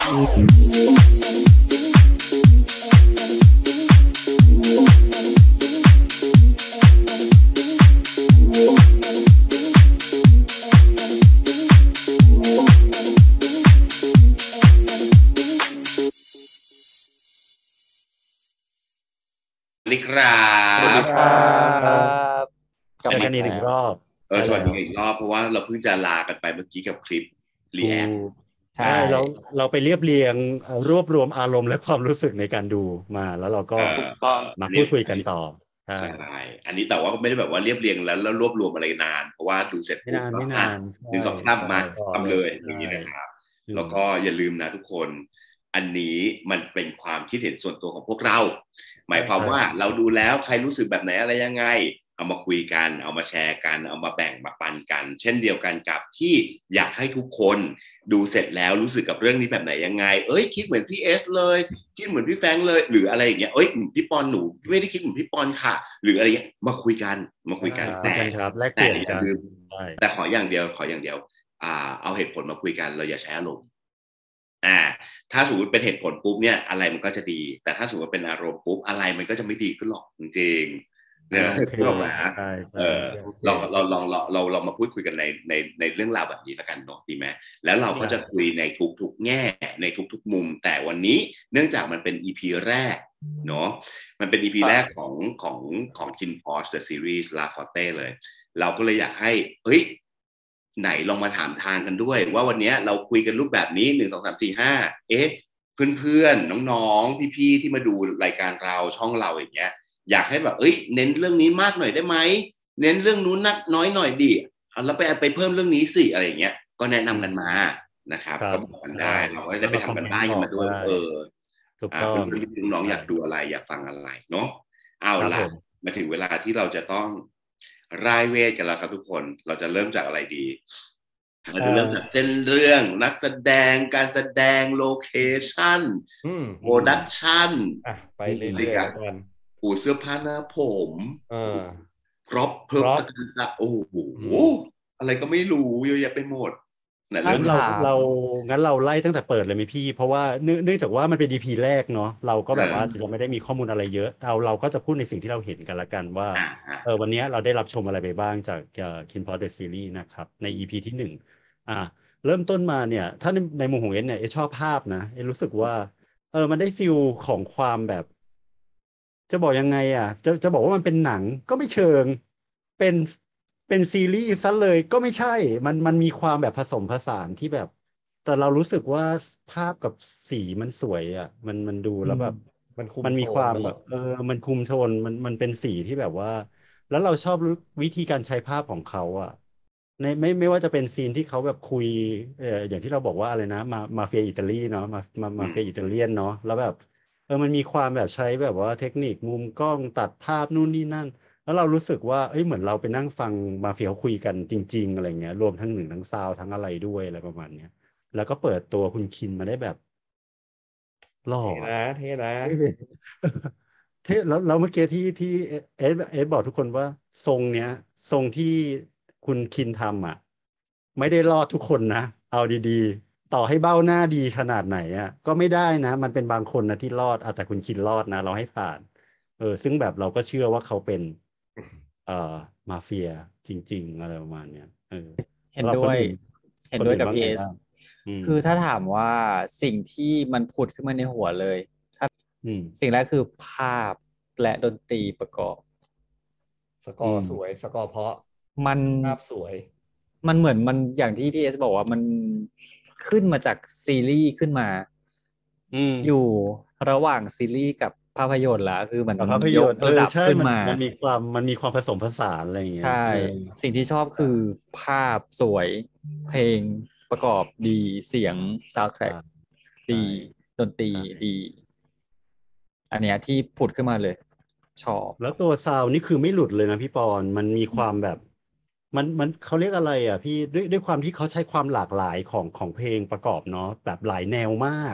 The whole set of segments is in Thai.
นี่ครับสวัสดีครับเจอกันอีกหนึ่งรอบสวัสดีอีกรอบเพราะว่าเราเพิ่งจะลากันไปเมื่อกี้กับคลิปรีแอคใช่เราไปเรียบเรียงรวบรวมอารมณ์และความรู้สึกในการดูมาแล้วเราก็มาพูดคุยกันต่อใช่อันนี้แต่ว่าไม่ได้แบบว่าเรียบเรียงแล้วรวบรวมอะไรนานเพราะว่าดูเสร็จปุ๊บไม่นาน 1 2 3มาทำเลยอย่างนี้นะครับแล้วก็อย่าลืมนะทุกคนอันนี้มันเป็นความคิดเห็นส่วนตัวของพวกเราหมายความว่าเราดูแล้วใครรู้สึกแบบไหนอะไรยังไงเอามาคุยกันเอามาแชร์กันเอามาแบ่งมาปันกันเช่นเดียวกันกับที่อยากให้ทุกคนดูเสร็จแล้วรู้สึกกับเรื่องนี้แบบไหนยังไงคิดเหมือนพี่เอสเลยคิดเหมือนพี่แฟงเลยหรืออะไรอย่างเงี้ยพี่ปอนหนูไม่ได้คิดเหมือนพี่ปอนค่ะหรืออะไรเงี้ยมาคุยกันครับแลกเปลี่ยนกันแต่ขออย่างเดียวเอาเหตุผลมาคุยกันเราอย่าใช้อารมณ์ถ้าสมมติเป็นเหตุผลปุ๊บเนี่ยอะไรมันก็จะดีแต่ถ้าสมมติเป็นอารมณ์ปุ๊บอะไรมันก็จะไม่ดีขึ้นหรอกจริงๆเนี่ยเรามาพูดคุยกันในเรื่องราวแบบนี้ละกันเนาะดีไหมแล้วเราก็จะคุยในทุกๆแง่ในทุกๆมุมแต่วันนี้เนื่องจากมันเป็น EP แรกเนาะมันเป็น EP แรกของ Kin Porsche The Series La Forte เลยเราก็เลยอยากให้ไหนลองมาถามทางกันด้วยว่าวันนี้เราคุยกันรูปแบบนี้1 2 3 4 5เพื่อนๆน้องๆพี่ๆที่มาดูรายการเราช่องเราอย่างเงี้ยอยากให้แบบเน้นเรื่องนี้มากหน่อยได้ไหมเน้นเรื่องนู้นนักน้อยหน่อยดิแล้วไปเพิ่มเรื่องนี้สิอะไรอย่างเงี้ยก็แนะนำกันมานะครับก็บอกกันได้เราก็ได้ไปทำกันบ้านกันมาด้วยถูกต้องน้องๆอยากดูอะไรอยากฟังอะไรเนาะเอาล่ะมาถึงเวลาที่เราจะต้องรายเวทกันแล้วครับทุกคนเราจะเริ่มจากอะไรดีเราจะเริ่มจากเส้นเรื่องนักแสดงการแสดงโลเคชั่นโปรดักชั่นไปเรื่อยๆแล้วกันปูเสื้อผ้าหน้าผมพร็อพเพิ่มต่างๆโอ้โหอะไรก็ไม่รู้เยอะแยะไปหมดงั้นเราไล่ตั้งแต่เปิดเลยไหมพี่เพราะว่าเนื่องจากว่ามันเป็น EP แรกเนาะเราก็แบบว่าจะไม่ได้มีข้อมูลอะไรเยอะเราก็จะพูดในสิ่งที่เราเห็นกันละกันว่าวันนี้เราได้รับชมอะไรไปบ้างจากKin Porsche The Series นะครับใน EP ที่1เริ่มต้นมาเนี่ยถ้าในมุมของเอสเนี่ยเอสชอบภาพนะเอสรู้สึกว่ามันได้ฟิลของความแบบจะบอกยังไงจะบอกว่ามันเป็นหนังก็ไม่เชิงเป็นซีรีส์ซะเลยก็ไม่ใช่มันมีความแบบผสมผสานที่แบบแต่เรารู้สึกว่าภาพกับสีมันสวยมันดูแล้วแบบมันมีความแบบมันคุมโทนมันเป็นสีที่แบบว่าแล้วเราชอบวิธีการใช้ภาพของเขาในไม่ว่าจะเป็นซีนที่เขาแบบคุยอย่างที่เราบอกว่าอะไรนะมาเฟียอิตาลีเนาะมาเฟียอิตาเลียนเนาะแล้วแบบมันมีความแบบใช้แบบว่าเทคนิคมุมกล้องตัดภาพนู่นนี่นั่นแล้วเรารู้สึกว่าเหมือนเราไปนั่งฟังมาเฟียคุยกันจริงๆอะไรเงี้ยรวมทั้งทั้งซาวทั้งอะไรด้วยอะไรประมาณเนี้ยแล้วก็เปิดตัวคุณคินมาได้แบบหล่อเท่นะเท่แล้วเมื่อกี้ที่เอสบอกทุกคนว่าทรงเนี้ยทรงที่คุณคินทำไม่ได้รอดทุกคนนะเอาดีๆต่อให้เบ้าหน้าดีขนาดไหนก็ไม่ได้นะมันเป็นบางคนนะที่รอดแต่คุณคินรอดนะเราให้ผ่านซึ่งแบบเราก็เชื่อว่าเขาเป็นมาเฟียจริงๆอะไรประมาณเนี้ยเห็นด้วยกับพีเอสคือถ้าถามว่าสิ่งที่มันผุดขึ้นมาในหัวเลยสิ่งแรกคือภาพและดนตรีประกอบสกอร์สวยสกอร์เพราะมันภาพสวยมันเหมือนมันอย่างที่พี่เอสบอกว่ามันขึ้นมาจากซีรีส์ขึ้นมาอยู่ระหว่างซีรีส์กับภาพยนตร์ละคือมันยกระดับขึ้นมามันมีความผสมผสานอะไรอย่างเงี้ยใช่สิ่งที่ชอบคือภาพสวยเพลงประกอบดีเสียงซาวด์แทร็กดีดนตรีดีอันเนี้ยที่ผุดขึ้นมาเลยชอบแล้วตัวซาวนี่คือไม่หลุดเลยนะพี่ปอนมันมีความแบบมันเขาเรียกอะไรพี่ด้วยความที่เขาใช้ความหลากหลายของเพลงประกอบเนาะแบบหลายแนวมาก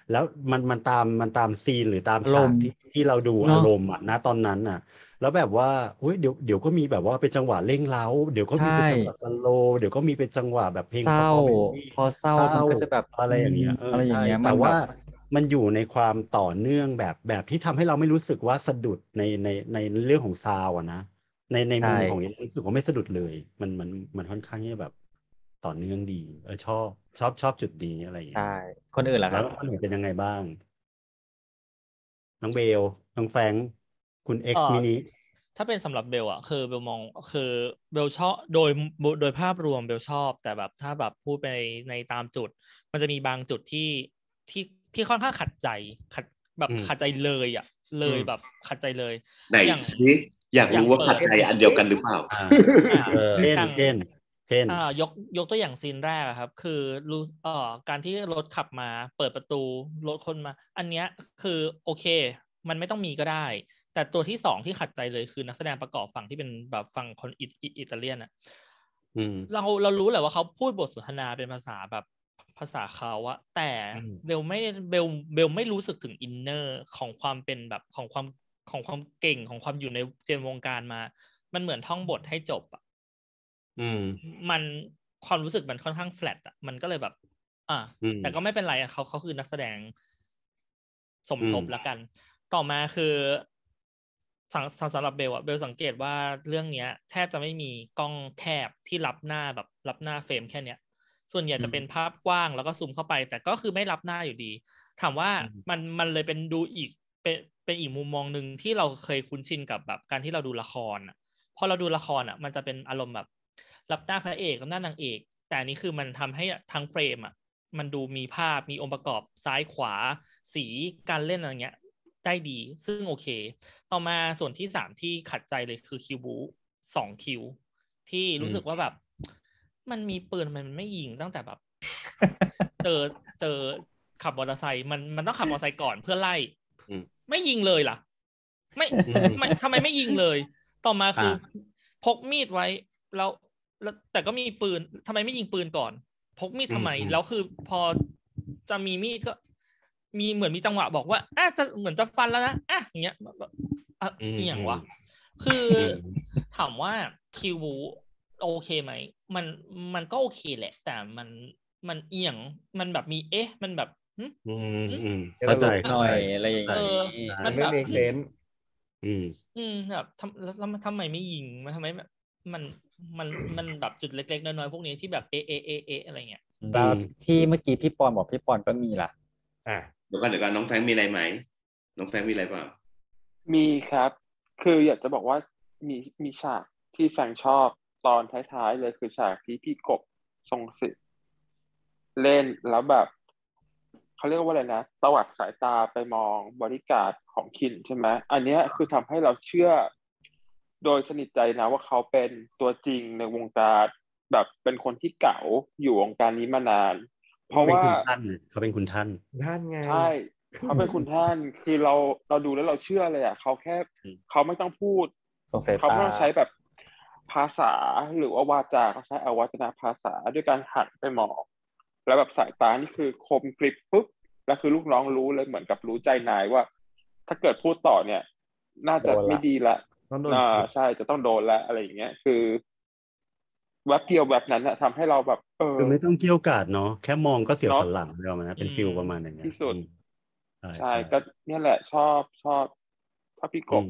แล้วมันตามซีนหรือตามฉากที่เราดูเนอะอารมณ์อ่ะณตอนนั้นอ่ะ แล้วแบบว่าอุ้ยเดี๋ยวก็มีแบบว่าเป็นจังหวะเร่งเร้าเดี๋ยวก็มีเป็นจังหวะสโลว์เดี๋ยวก็มีเป็นจังหวะแบบเพลงเศร้า performance พอเศร้าเศร้ามันก็จะแบบอะไรอย่างเงี้ยอะไรอย่างใช่เงี้ยแต่มันแบว่าบมันอยู่ในความต่อเนื่องแบบที่ทำให้เราไม่รู้สึกว่าสะดุดในเรื่องของซาวอะนะในมุใช่มของนี้รู้สึกว่าไม่สะดุดเลย มันค่อนข้างที่จะแบบต่อเนื่องดีชอบจุดนี้อะไรอย่างเงี้ใช่ยคนอื่นล่ะคแล้รัวบคนอื่นเป็นยังไงบ้าง น้องเบลน้องแฟรงค์คุณเอ็กซ์มินิถ้าเป็นสำหรับเบลอะคือเบลมองคือเบลชอบโดยภาพรวมเบลชอบ แต่แบบถ้าแบบพูดไปในตามจุด มันจะมีบางจุดที่ค่อนข้างขัดใจแบบขัดใจเลยอะเลยแบบขัดใจเลยไหนอย่างสิอยากรู้ว่าขัดใจอันเดียวกันหรือเปล่าเช่นยกตัวอย่างซีนแรกอะครับ คือรู้การที่รถขับมาเปิดประตูรถคนมา อันเนี้ยคือโอเค มันไม่ต้องมีก็ได้ แต่ตัวที่สองที่ขัดใจเลยคือนักแสดงประกอบฝั่งที่เป็นแบบฝั่งคนอิตาเลียนอะเรารู้แหละว่าเขาพูดบทสนทนาเป็นภาษาแบบภาษาเขาอะแต่เบลไม่รู้สึกถึงอินเนอร์ของความเป็นแบบของความเก่งของความอยู่ในเจนวงการมา มันเหมือนท่องบทให้จบอะมันความรู้สึกมันค่อนข้างแฟลตอ่ะมันก็เลยแบบแต่ก็ไม่เป็นไรอ่ะเขาคือนักแสดงสมทบแล้วกันต่อมาคือสำหรับเบลอะเบลสังเกตว่าเรื่องเนี้ยแทบจะไม่มีกล้องแคบที่รับหน้าแบบรับหน้าเฟรมแค่เนี้ยส่วนใหญ่จะเป็นภาพกว้างแล้วก็ซูมเข้าไปแต่ก็คือไม่รับหน้าอยู่ดีถามว่ามันเลยเป็นดูอีกเป็นอีกมุมมองนึงที่เราเคยคุ้นชินกับแบบการที่เราดูละครอ่ะพอเราดูละครอ่ะมันจะเป็นอารมณ์แบบรับหน้าพระเอกรับหน้านางเอกแต่อันนี้คือมันทำให้ทั้งเฟรมอ่ะมันดูมีภาพมีองค์ประกอบซ้ายขวาสีการเล่นอะไรเงี้ยได้ดีซึ่งโอเคต่อมาส่วนที่3ที่ขัดใจเลยคือคิวบู2คิวที่รู้สึกว่าแบบมันมีปืนมันไม่ยิงตั้งแต่แบบเจอขับมอเตอร์ไซค์มันต้องขับมอเตอร์ไซค์ก่อนเพื่อไล่ไม่ยิงเลยล่ะไม่ทำไมไม่ยิงเลยต่อมาคือพกมีดไว้แล้วแต่ก็มีปืนทำไมไม่ยิงปืนก่อนพกมีดทำไมแล้วคือพอจะมีมีดก็มีเหมือนมีจังหวะบอกว่าจะเหมือนจะฟันแล้วนะอย่างเงี้ยอย่างวะคือถามว่าคิวบูโอเคไหมมันก็โอเคแหละแต่มันเอียงมันแบบมีมันแบบเข้าใจหน่อยอะไรอย่างเงี้ยมันไม่ make sense แบบแล้วทำไมไม่ยิงมันทำไมแบบมันแบบจุดเล็กๆน้อยๆพวกนี้ที่แบบอะไรเงี้ยแล้วที่เมื่อกี้พี่ปอนบอกพี่ปอนก็มีล่ะเดี๋ยวกันน้องแฟงมีอะไรไหมน้องแฟงมีอะไรเปล่ามีครับคืออยากจะบอกว่ามีฉากที่แฟงชอบตอนท้ายๆเลยคือฉากที่พี่กบทรงศิษย์เล่นแล้วแบบเขาเรียกว่าอะไรนะตวัดสายตาไปมองบริการดของคินใช่ไหมอันนี้คือทำให้เราเชื่อโดยสนิทใจนะว่าเขาเป็นตัวจริงในวงการแบบเป็นคนที่เก่าอยู่วงการนี้มานานเพราะว่าเขาเป็นคุณท่านไงใช่เขาเป็นคุณท่านคือเราดูแล้วเราเชื่อเลยอ่ะเขาแค่เขาไม่ต้องพูดเขาไม่ต้องใช้แบบภาษาหรือว่าวาจาเขาใช้อวัจนภาษาด้วยการหันไปมองแล้วแบบสายตานี่คือคมกริบปุ๊บแล้วคือลูกน้องรู้เลยเหมือนกับรู้ใจนายว่าถ้าเกิดพูดต่อเนี่ยน่าจะไม่ดีละใช่จะต้องโดนละอะไรอย่างเงี้ยคือแวบเดียวแบบนั้นอะทำให้เราแบบคือไม่ต้องเกี่ยวกาดเนาะแค่มองก็เสียวสันหลังเลยนะเป็นฟิลประมาณอย่างเงี้ยที่สุดใช่ก็เนี่ยแหละชอบพระพี่กบ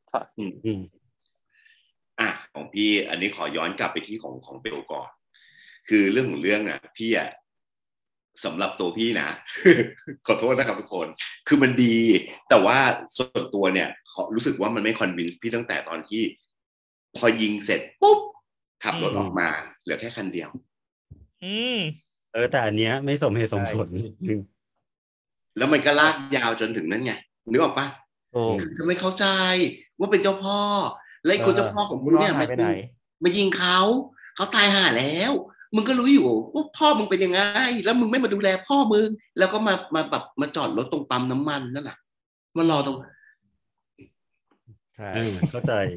ของพี่อันนี้ขอย้อนกลับไปที่ของเบลก่อนคือเรื่องของเรื่องน่ะพี่อ่ะสำหรับตัวพี่นะ ขอโทษนะครับทุกคนคือมันดีแต่ว่าส่วนตัวเนี่ยรู้สึกว่ามันไม่คอนวินส์พี่ตั้งแต่ตอนที่พอยิงเสร็จปุ๊บขับรถออกมาเหลือแค่คันเดียวแต่อันเนี้ยไม่สมเหตุสมผลแล้วมันก็ลากยาวจนถึงนั้นไงนึกออกปะคือไม่เข้าใจว่าเป็นเจ้าพ่อและคนเจ้าพ่อของมึงเนี่ยมายิงเขาตายห่าแล้วมึงก็รู้อยู่ว่าพ่อมึงเป็นยังไงแล้วมึงไม่มาดูแลพ่อมึงแล้วก็มาแบบมาจอดรถตรงปั๊มน้ำมันนั่นน่ะมารอตรงใช่เข้าใจ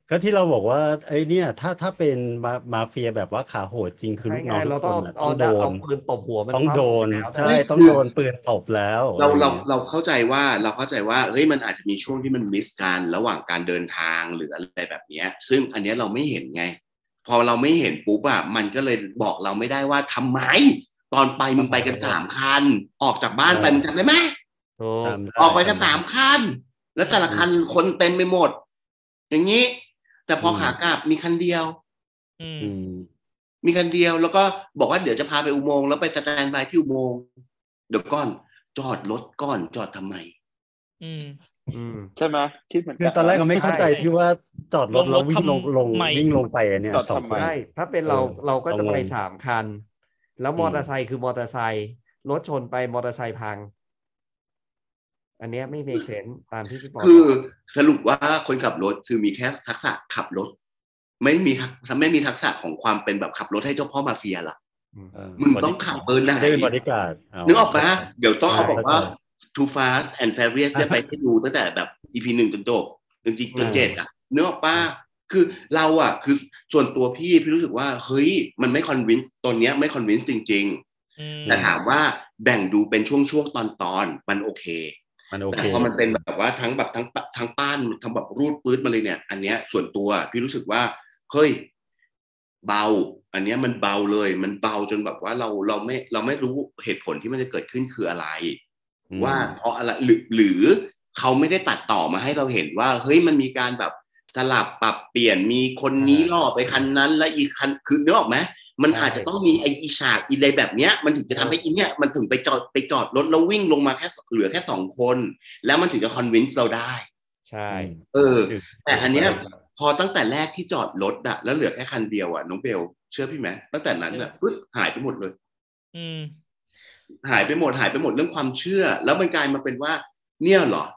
ก็ที่เราบอกว่าไอ้เนี่ยถ้าเป็นมาเฟียแบบว่าขาโหดจริงคือลูกน้องทุเรากคต้องนน่ะเอาต้องโดเอานปืนตบหัวมันต้องโดนปั๊บใช่แล้วต้องโดนปืนตบแล้วอะไรอย่างเงี้ยเราเข้าใจว่าเฮ้ยมันอาจจะมีช่วงที่มันมิสกันระหว่างการเดินทางหรืออะไรแบบเนี้ยซึ่งอันเนี้ยเราไม่เห็นไง พอเราไม่เห็นปุ๊บอะมันก็เลยบอกเราไม่ได้ว่าทำไมตอนไปมึงไปกัน3 คันออกจากบ้านไปมึงจำได้ไหมถูกจำได้ออกไปกัน3 คันแล้วแต่ละคันคนเต็มไปหมด อย่างนี้ แต่พอขากลับมีคันเดียวอืมมีคันเดียวแล้วก็บอกว่าเดี๋ยวจะพาไปอุโมงค์แล้วไปสแตนบายที่อุโมงค์เดี๋ยวก่อนจอดรถก่อนจอดทำไมใช่ไหมคิดเหมือนคือตอนแรกก็ไม่เข้าใจที่ว่าจอดรถแล้ววิ่งลงทำไมวิ่งลงไปเนี่ยจอดสองทำคไมนใช่ถ้าเป็นเราก็จะไปงง 3 คัน แล้วมอเตอร์ไซค์คือมอเตอร์ไซค์รถชนไปมอเตอร์ไซค์พัง อันเนี้ยไม่ make sense ตามที่พี่ปอคือสรุปว่าคนขับรถคือมีแค่ทักษะขับรถไม่มีทักษะของความเป็นแบบขับรถให้เจ้าพ่อมาเฟียล่ะ มึงต้องขับเบอร์ไหนได้เป็นบอดี้การ์ดนึกออกปะเดี๋ยวต้องเอาบอกว่าเข้าใจ Too Fast and Furious เนี่ยไปให้ดูตั้งแต่แบบ EP 1 จนจบจน7อ่ะนึกออกปะคือเราอ่ะคือส่วนตัวพี่รู้สึกว่าเฮ้ยมันไม่คอนวินส์ตอนเนี้ยไม่คอนวินส์จริงๆแต่ถามว่าแบ่งดูเป็นช่วงๆตอนมันโอเคแต่พอมันเป็นแบบว่าทั้งป้านทั้งแบบรูดปื๊ดมาเลยเนี่ยอันเนี้ยส่วนตัวพี่รู้สึกว่าเฮ้ยเบาอันเนี้ยมันเบาเลยมันเบาจนแบบว่าเราไม่รู้เหตุผลที่มันจะเกิดขึ้นคืออะไรว่าเพราะอะไรหรือเขาไม่ได้ตัดต่อมาให้เราเห็นว่าเฮ้ยมันมีการแบบสลับปรับเปลี่ยนมีคนนี้ล่อไปคันนั้นแล้วอีกคันคือนึกออกไหมมันอาจจะต้องมีไอ้ฉากอะไรแบบเนี้ยมันถึงจะทำให้อีเนี่ยมันถึงไปจอดรถแล้ววิ่งลงมาแค่เหลือแค่2 คนแล้วมันถึงจะคอนวินส์เราได้ใช่แต่อันเนี้ยพอตั้งแต่แรกที่จอดรถอะแล้วเหลือแค่คันเดียวอะน้องเบลเชื่อพี่ไหมตั้งแต่นั้นอะปึ๊บหายไปหมดเลยหายไปหมดเรื่องความเชื่อแล้วมันกลายมาเป็นว่าเนี่ยเหรอ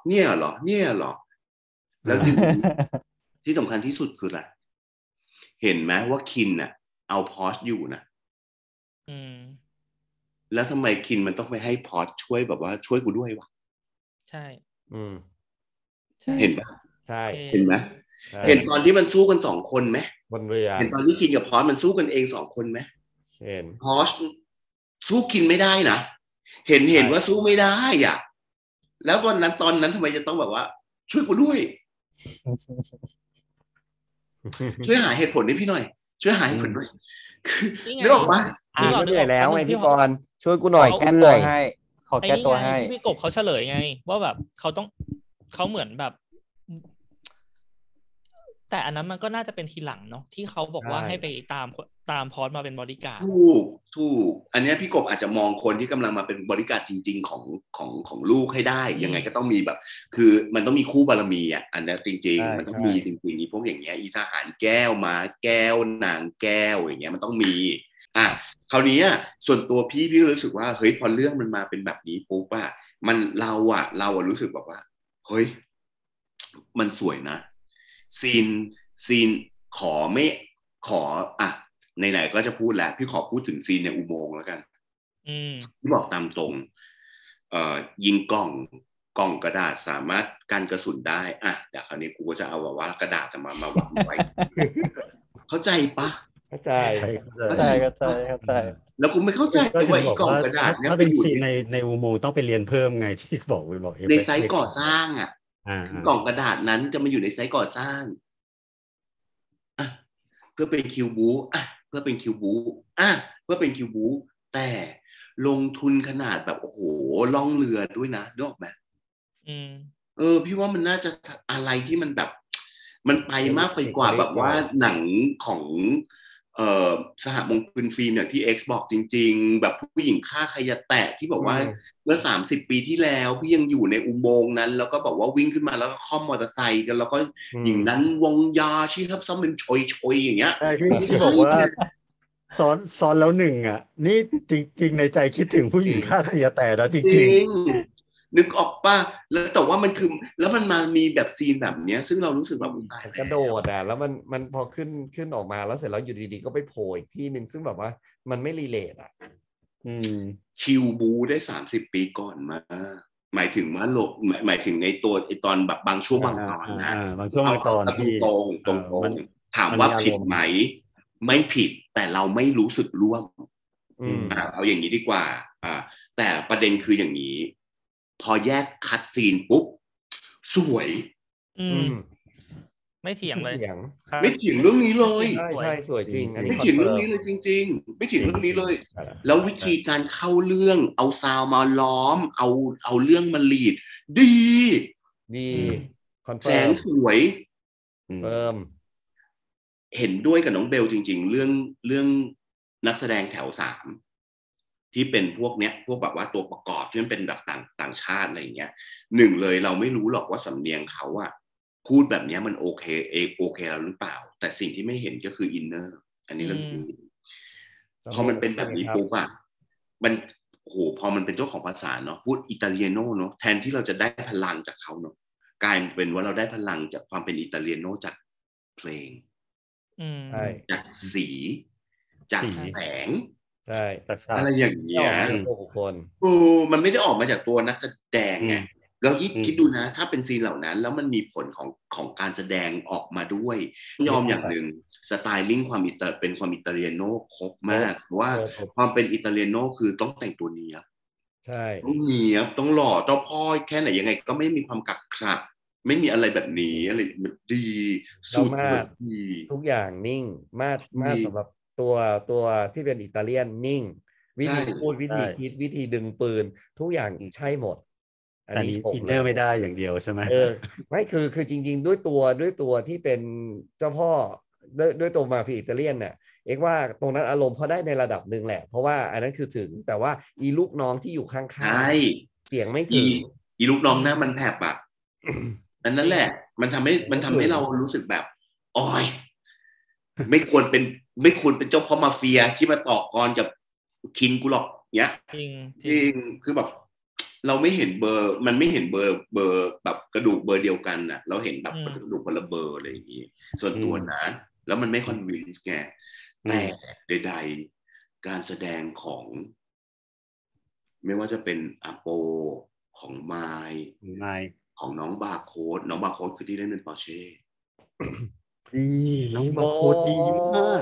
แล้วที่สำคัญที่สุดคืออะไรเห็นไหมว่าคินน่ะเอาพอร์ชอยู่นะแล้วทำไมคินมันต้องไปให้พอร์ชช่วยแบบว่าช่วยกูด้วยวะใช่เห็นปะใช่เห็นไหมเห็นตอนที่มันสู้กัน2 คนไหมบนเรือเห็นตอนที่คินกับพอร์ชมันสู้กันเอง2 คนไหมเห็นพอร์ชสู้คินไม่ได้นะเห็นว่าสู้ไม่ได้อ่ะแล้วตอนนั้นทำไมจะต้องแบบว่าช่วยกูด้วยช่วยหาเหตุผลให้พี่หน่อยช่วยหาเหตุผลด้วยนึกออกปะพี่ก็เหนื่อยแล้วไงพี่ปอนช่วยกูหน่อยกูเหนื่อยขอแก้ตัวให้ที่พี่กบเขาเฉลยไงว่าแบบเขาเหมือนแบบแต่อันนั้นมันก็น่าจะเป็นทีหลังเนาะที่เขาบอกว่าให้ไปตามพอร์ตมาเป็นบอดี้การ์ดถูกอันนี้พี่กบอาจจะมองคนที่กำลังมาเป็นบอดี้การ์ดจริงๆของลูกให้ได้ยังไงก็ต้องมีแบบคือมันต้องมีคู่บารมีอ่ะอันนี้จริงๆมันต้องมีจริงๆอีพวกอย่างเงี้ยอีทหารแก้วม้าแก้วนางแก้วอย่างเงี้ยมันต้องมีคราวนี้ส่วนตัวพี่รู้สึกว่าเฮ้ยพอเรื่องมันมาเป็นแบบนี้ปุ๊บมันเรารู้สึกแบบว่าเฮ้ยมันสวยนะซีนขอไหนๆก็จะพูดแล้วพี่ขอพูดถึงซีนในอุโมงค์แล้วกันพี่บอกตามตรงยิงกล่องกระดาษสามารถกันกระสุนได้เดี๋ยวคราวนี้กูก็จะเอาว่ากระดาษมาวางไว้ เข้าใจปะเข้าใจแล้วกูไม่เข้าใจว่าอีกล่องกระดาษถ้าเป็นซีนในอุโมงค์ต้องไปเรียนเพิ่มไงที่บอกในไซต์ก่อสร้างกล่องกระดาษนั้นจะมาอยู่ในไซต์ก่อสร้างเพื่อเป็นคิวบูเพื่อเป็นคิวบูแต่ลงทุนขนาดแบบโอ้โหล่องเรือด้วยนะนึกออกไหมพี่ว่ามันน่าจะอะไรที่มันแบบมันไปมากไปกว่าแบบว่าหนังของสหมงคลฟิล์มอย่างที่ X บอกจริงๆแบบผู้หญิงฆ่าใครจะแตะที่บอกว่าเมื่อ30 ปีที่แล้วพี่ยังอยู่ในอุโมงค์นั้นแล้วก็บอกว่าวิ่งขึ้นมาแล้วก็ค่อมมอเตอร์ไซค์กันแล้วก็หญิงนั้นวงยาชี้ทับซ้ำเป็นชอยอย่างเงี้ยที่บอกว่าซ้อนแล้ว1นี่จริงๆในใจคิดถึงผู้หญิงฆ่าใครจะแตะแล้วจริงนึกออกป่ะแล้วแต่ว่ามันคือแล้วมันมามีแบบซีนแบบเนี้ยซึ่งเรารู้สึกแบบตายกระโดดแล้วมันพอขึ้นออกมาแล้วเสร็จแล้วอยู่ดีๆก็ไปโผล่อีกที่นึงซึ่งแบบว่ามันไม่รีเลทคิวบูได้30 ปีก่อนมาหมายถึงว่าหมายถึงในตัวไอตอนแบบบางช่วงบางตอนนะบางช่วงบางตอนที่ตรงถามว่าผิดไหมไม่ผิดแต่เราไม่รู้สึกร่วมเอาอย่างนี้ดีกว่าแต่ประเด็นคืออย่างนี้พอแยกคัดซีนปุ๊บสวยไม่เถียงเลยไม่เถียงเรื่องนี้เลยใช่สวยจริงอันนี้ไม่เถียงเรื่องนี้เลยจริงๆไม่เถียงเรื่องนี้เลยแล้ววิธีการเข้าเรื่องเอาซาวมาล้อมเอาเรื่องมาลีดดีแสงสวยเฟิร์มเห็นด้วยกับน้องเบลจริงๆเรื่องนักแสดงแถว3ที่เป็นพวกเนี้ยพวกแบบว่าตัวประกอบที่มันเป็นแบบต่างชาติอะไรอย่างเงี้ยหนึ่งเลยเราไม่รู้หรอกว่าสำเนียงเขาอะพูดแบบนี้มันโอเคแล้วหรือเปล่าแต่สิ่งที่ไม่เห็นก็คืออินเนอร์อันนี้เรื่องนี้พอมันเป็นแบบนี้ปุ๊บอะมันโหพอมันเป็นเจ้าของภาษาเนาะพูดอิตาเลียโนเนาะแทนที่เราจะได้พลังจากเขาเนาะกลายเป็นว่าเราได้พลังจากความเป็นอิตาเลียโนจากเพลงจากสีจากแสงใช่อะไรอย่างเงี้ยบุคคลมันไม่ได้ออกมาจากตัวนักแสดงไงแล้วคิดดูนะถ้าเป็นซีนเหล่านั้นแล้วมันมีผลของการแสดงออกมาด้วยยอมอย่างหนึ่งสไตลิ่งความเป็นความอิตาเลียโนครบมากเพราะว่าความเป็นอิตาเลียโนคือต้องแต่งตัวเนียบใช่ต้องเนียบต้องหล่อเจ้าพ่อแค่ไหนยังไงก็ไม่มีความกักขัดไม่มีอะไรแบบนี้อะไรดีสุดดีทุกอย่างนิ่งมากสำหรับตัวที่เป็นอิตาเลียนนิ่งวิธีพูดวิธีคิดวิธีดึงปืนทุกอย่างใช่หมดอันนี้อินเนอร์ไม่ได้อย่างเดียวใช่ไหมไม่คือจริงๆด้วยตัวที่เป็นเจ้าพ่อด้วยตัวมาเฟียอิตาเลียนเนี่ยเอกว่าตรงนั้นอารมณ์พอได้ในระดับหนึ่งแหละเพราะว่าอันนั้นคือถึงแต่ว่าอีลูกน้องที่อยู่ข้างๆเสียงไม่ถึงอีลูกน้องนะมันแผบอะนั่นแหละมันทำให้เรารู้สึกแบบโอ้ยไม่ควรเป็นเจ้าพ่อมาเฟียที่มาต่อกรกับคินกูหรอกเนี้ยจริงคือแบบเราไม่เห็นเบอร์มันไม่เห็นเบอร์แบบกระดูกเบอร์เดียวกันน่ะเราเห็นแบบกระดูกคนละเบอร์อะไรอย่างงี้ส่วนตัวนะแล้วมันไม่คอนวินส์แกแต่ใดๆการแสดงของไม่ว่าจะเป็นอาโปของไมค์ของน้องบาร์โค้ดคือที่เล่นเป็นปอร์เช่น้องบาร์โค้ดดีมาก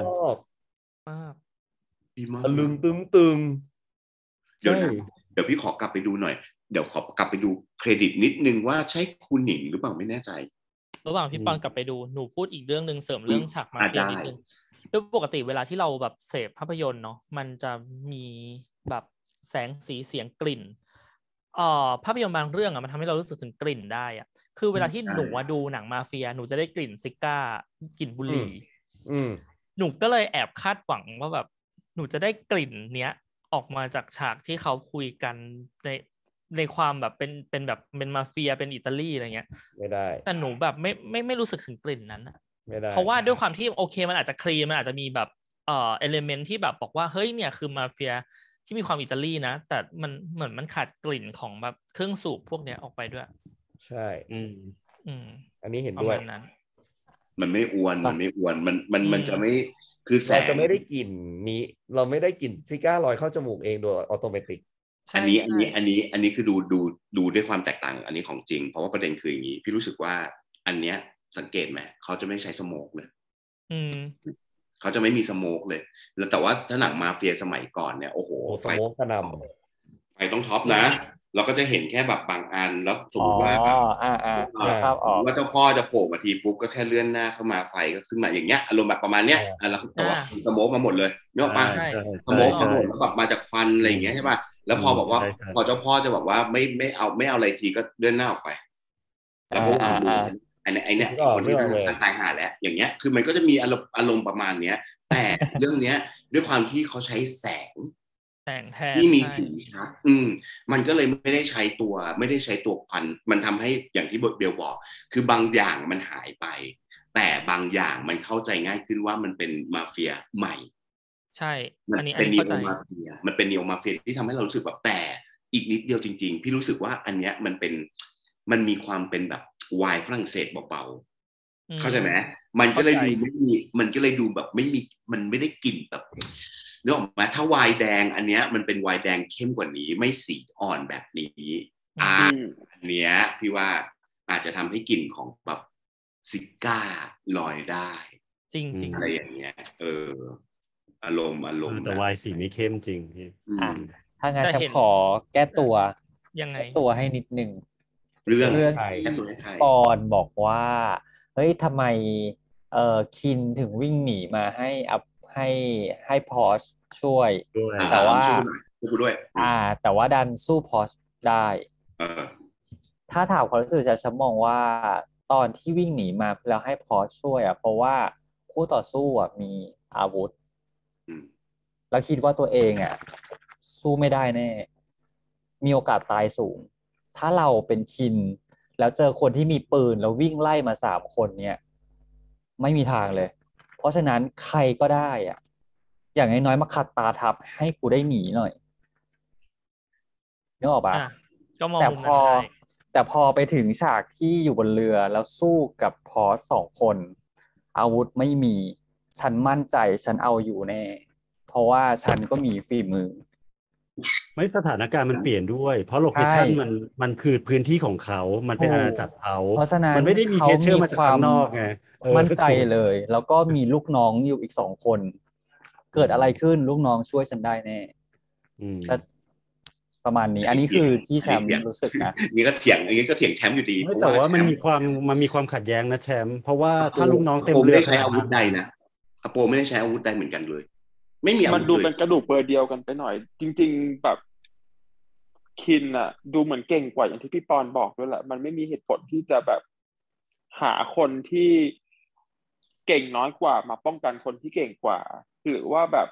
ตะลึงตึงเดี๋ยวพี่ขอกลับไปดูหน่อยเดี๋ยวขอกลับไปดูเครดิตนิดนึงว่าใช่คุณหนิงหรือเปล่าไม่แน่ใจระหว่างพี่ปอนกลับไปดูหนูพูดอีกเรื่องนึงเสริมเรื่องฉากมาเฟียนิดนึงโดยปกติเวลาที่เราแบบเสพภาพยนตร์เนาะมันจะมีแบบแสงสีเสียงกลิ่นภาพยนตร์บางเรื่องมันทำให้เรารู้สึกถึงกลิ่นได้อะคือเวลาที่หนูดูหนังมาเฟียหนูจะได้กลิ่นซิก้ากลิ่นบุหรี่หนูก็เลยแอบคาดหวังว่าแบบหนูจะได้กลิ่นเนี้ยออกมาจากฉากที่เขาคุยกันในความแบบเป็นแบบเป็นมาเฟียเป็นอิตาลีอะไรเงี้ยไม่ได้แต่หนูแบบไม่รู้สึกถึงกลิ่นนั้นอะไม่ได้เพราะว่าด้วยความที่โอเคมันอาจจะคลีนมันอาจจะมีแบบเอลิเมนต์ที่แบบบอกว่าเฮ้ยเนี่ยคือมาเฟียที่มีความอิตาลีนะแต่มันเหมือนมันขาดกลิ่นของแบบเครื่องสูบพวกเนี้ยออกไปด้วยใช่อันนี้เห็นด้วยมันไม่อวนมันจะไม่คือแสงเราจะไม่ได้กลิ่นนี้เราไม่ได้กลิ่นซิก้าลอยเข้าจมูกเองโดยออโตเมติกอันนี้คือดูด้วยความแตกต่างอันนี้ของจริงเพราะว่าประเด็นคืออย่างนี้พี่รู้สึกว่าอันเนี้ยสังเกตไหมเขาจะไม่ใช้สโมกเลยเขาจะไม่มีสโมกเลยแล้วแต่ว่าถ้าหนังมาเฟียสมัยก่อนเนี่ยโอ้โหสโมกกระนำไฟต้องท็อปนะเราก็จะเห็นแค่แบบบางอันแล้วสมมติว่าว่าเจ้าพ่อจะโผล่มาทีปุ๊บก็แค่เลื่อนหน้าเข้ามาไฟก็ขึ้นมาอย่างเงี้ยอารมณ์แบบประมาณเนี้ยแล้วแต่ว่าสโมกมาหมดเลยนึกออกปะสโมกมาหมดแล้วแบบมาจากควันอะไรอย่างเงี้ยใช่ป่ะแล้วพอบอกว่าพอเจ้าพ่อจะบอกว่าไม่เอาอะไรทีก็เลื่อนหน้าออกไปแล้วพวกไอ้เนี่ยคนที่ตายหาแล้วอย่างเงี้ยคือมันก็จะมีอารมณ์ประมาณเนี้ยแต่เรื่องเนี้ยด้วยความที่เขาใช้แสงที่มีสีชัดมันก็เลยไม่ได้ใช้ตัวควันมันทำให้อย่างที่เบลบอกคือบางอย่างมันหายไปแต่บางอย่างมันเข้าใจง่ายขึ้นว่ามันเป็นมาเฟียใหม่ใช่อันนี้เป็นนีโอมาเฟียมันเป็นนีโอมาเฟียที่ทำให้เรารู้สึกแบบแต่อีกนิดเดียวจริงๆพี่รู้สึกว่าอันเนี้ยมันมีความเป็นแบบไวน์ฝรั่งเศสเบาๆเข้าใจไหมมันก็เลยดูไม่มีมันก็เลยดูแบบไม่มีมันไม่ได้กลิ่นแบบนึกออกไหมถ้าไวน์แดงอันเนี้ยมันเป็นไวน์แดงเข้มกว่านี้ไม่สีอ่อนแบบนี้อันเนี้ยพี่ว่าอาจจะทำให้กลิ่นของแบบซิก้าลอยได้จริงอะไรอย่างเงี้ยอารมณ์แต่วายสีไม่เข้มจริงพี่ถ้างั้นฉันขอแก้ตัวยังไงตัวให้นิดนึงเรื่องปอนบอกว่าเฮ้ยทำไมคินถึงวิ่งหนีมาให้พอชช่วยแต่ว่าแต่ว่าดันสู้พอชได้ถ้าถามความรู้สึกฉันมองว่าตอนที่วิ่งหนีมาแล้วให้พอชช่วยเพราะว่าคู่ต่อสู้มีอาวุธแล้วคิดว่าตัวเองสู้ไม่ได้แน่มีโอกาสตายสูงถ้าเราเป็นคินแล้วเจอคนที่มีปืนแล้ววิ่งไล่มา3 คนเนี่ยไม่มีทางเลยเพราะฉะนั้นใครก็ได้อย่างน้อยๆมาขัดตาทับให้กูได้หนีหน่อยนึกออกปะแต่พอไปถึงฉากที่อยู่บนเรือแล้วสู้กับพอส2 คนอาวุธไม่มีฉันมั่นใจฉันเอาอยู่แน่เพราะว่าฉันก็มีฝีมือไม่สถานการณ์มันเปลี่ยนด้วยเพราะโลเคชั่นมันคือพื้นที่ของเขามันเป็นอาณาจักรเขาเพราะฉะนั้นมันไม่ได้มีเพชเชอร์มาจากข้างนอกไงมั่นใจเลยแล้วก็มีลูกน้องอยู่อีก2 คนเกิดอะไรขึ้นลูกน้องช่วยฉันได้แน่ประมาณนี้อันนี้คือที่แชมป์รู้สึกนะนี่ก็เถียงแชมป์อยู่ดีแต่ว่ามันมีความขัดแย้งนะแชมป์เพราะว่าถ้าลูกน้องเต็มเรือไม่ได้ใช้อาวุธใดนะอโปไม่ได้ใช้อาวุธใดเหมือนกันเลยไม่มีอาวุธมันดูเป็นกระดูกเบอร์เดียวกันไปหน่อยจริงๆแบบคินดูเหมือนเก่งกว่าอย่างที่พี่ปอนบอกด้วยแหละมันไม่มีเหตุผลที่จะแบบหาคนที่เก่งน้อยกว่ามาป้องกันคนที่เก่งกว่าหรือว่าแบบ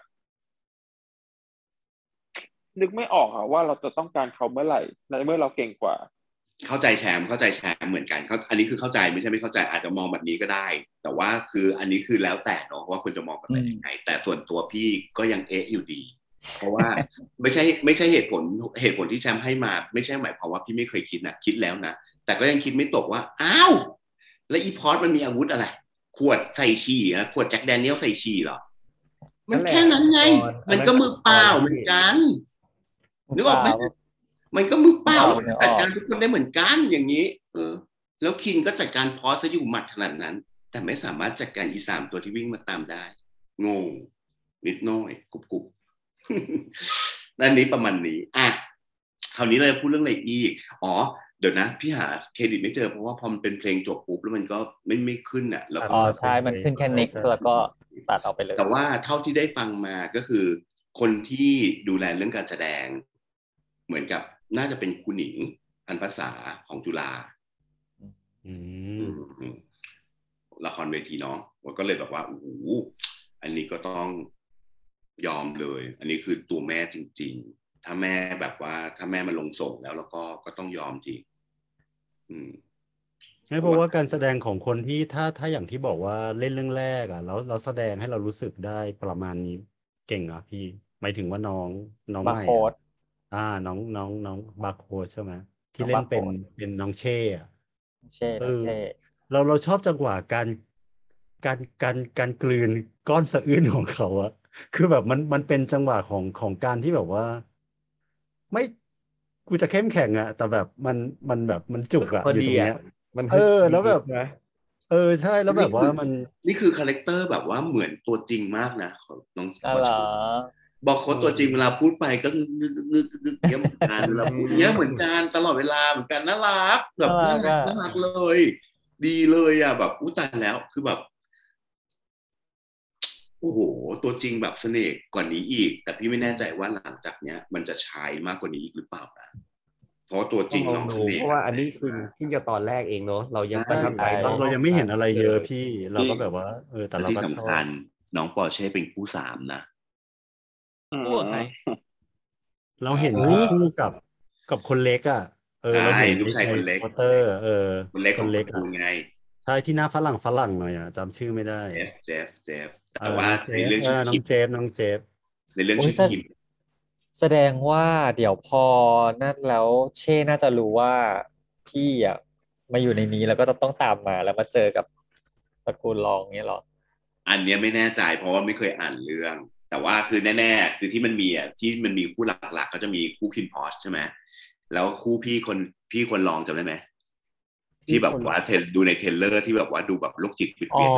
นึกไม่ออกว่าเราจะต้องการเขาเมื่อไหร่ในเมื่อเราเก่งกว่าเข้าใจแชมป์เหมือนกันอันนี้คือเข้าใจไม่ใช่ไม่เข้าใจอาจจะมองแบบนี้ก็ได้แต่ว่าคืออันนี้คือแล้วแต่เนาะว่าคุณจะมองแบบไหนยังไงแต่ส่วนตัวพี่ก็ยังอยู่ดีเพราะว่าไม่ใช่เหตุผลที่แชมป์ให้มาไม่ใช่หมายความว่าพี่ไม่เคยคิดนะคิดแล้วนะแต่ก็ยังคิดไม่ตกว่าอ้าวแล้วอีพอร์ตมันมีอาวุธอะไรขวดใส่ชีขวดแจ็คแดเนียลใส่ชีเหรอมันแค่นั้นไงมันก็มือเปล่าเหมือนกันนึกออกไหมมันก็มือเปล่าจัดการทุกคนได้เหมือนกันอย่างนี้แล้วคินก็จัดการพอสอยู่หมัดขนาดนั้นแต่ไม่สามารถจัดการอี3 ตัวที่วิ่งมาตามได้งงนิดน้อยกุบนั่นนี้ประมาณนี้คราวนี้เราพูดเรื่องอะไรอีกเดี๋ยวนะพี่หาเครดิตไม่เจอเพราะว่าพอมันเป็นเพลงจบปุ๊บแล้วมันก็ไม่ขึ้นแล้วใช่มันขึ้นแค่ next แล้วก็ตัดออกไปเลยแต่ว่าเท่าที่ได้ฟังมาก็คือคนที่ดูแลเรื่องการแสดงเหมือนกับน่าจะเป็นครูหนิงอันภาษาของจุฬาละครเวทีเนาะก็เลยแบบว่าโอ้โหอันนี้ก็ต้องยอมเลยอันนี้คือตัวแม่จริงๆถ้าแม่แบบว่าถ้าแม่มาลงส่งแล้วก็ต้องยอมจริงใช่เพราะว่าการแสดงของคนที่ถ้าอย่างที่บอกว่าเล่นเรื่องแรกแล้วเราแสดงให้เรารู้สึกได้ประมาณนี้เก่งพี่หมายถึงว่าน้องบาใหม่โค้ดน้องบาโค้ดใช่ไหมที่เล่นเป็นน้องเช่เราชอบจังหวะการกลืนก้อนสะอื้นของเขาคือแบบมันเป็นจังหวะของการที่แบบว่าไม่กูจะเข้มแข็งแต่แบบมันแบบมันจุกอยู่ตรงเนี้ยมันแล้วแบบใช่แล้วแบบว่ามันนี่คือคาแรคเตอร์แบบว่าเหมือนตัวจริงมากนะน้องบอกเขาตัวจริงเวลาพูดไปก็งึกเงี้ยเหมือนกันเวลาพูดเงี้ยเหมือนกันตลอดเวลาเหมือนกันน่ารักแบบน่ารักเลยดีเลยแบบตายแล้วคือแบบโอ้โหตัวจริงแบบเสน่ห์กว่านี้อีกแต่พี่ไม่แน่ใจว่าหลังจากเนี้ยมันจะใช้มากกว่านี้อีกหรือเปล่านะเพราะตัวจริงน้องเสน่ห์เพราะว่าอันนี้คือเพิ่งจะตอนแรกเองเนาะเรายังประทับใจเรายังไม่เห็นอะไรเยอะพี่เราก็แบบว่าแต่เราก็ชอบน้องปอร์เช่เป็นคู่3นะเราเห็นคู่กับคนเล็กเราเห็นลูกชายคนเล็กพอตเตอร์คนเล็กของไงใช่ที่หน้าฝรั่งหน่อยจำชื่อไม่ได้เจฟแต่ว่าในเรื่องน้องเจฟในเรื่องชื่อคิมแสดงว่าเดี๋ยวพอนั่นแล้วเช่น่าจะรู้ว่าพี่มาอยู่ในนี้แล้วก็ต้องตามมาแล้วมาเจอกับตระกูลรองเงี้ยหรออันเนี้ยไม่แน่ใจเพราะว่าไม่เคยอ่านเรื่องแต่ว่าคือแน่ๆคือที่มันมีคู่หลักๆก็จะมีคู่คินพอชใช่ไหมแล้วคู่พี่คนรองจำได้ไหมที่แบบว่าดูในเทรลเลอร์ที่แบบว่าดูแบบโรคจิตวิดเวียน